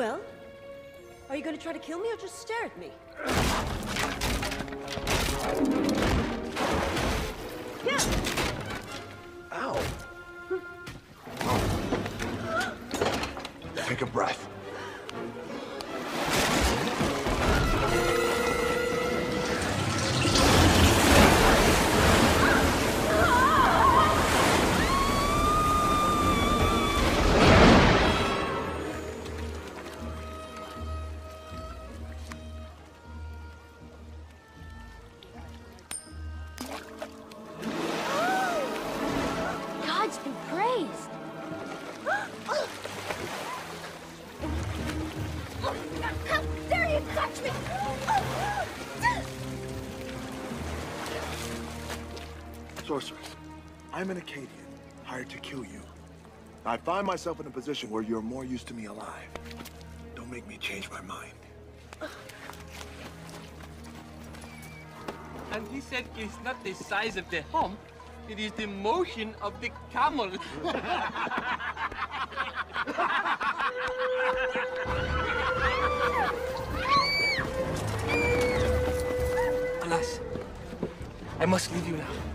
Well, are you going to try to kill me or just stare at me? Yeah. Ow. Take a breath. Gods be praised. How dare you touch me! Sorceress, I'm an Acadian, hired to kill you. I find myself in a position where you're more used to me alive. Don't make me change my mind. And he said it's not the size of the hump, it is the motion of the camel. Alas, I must leave you now.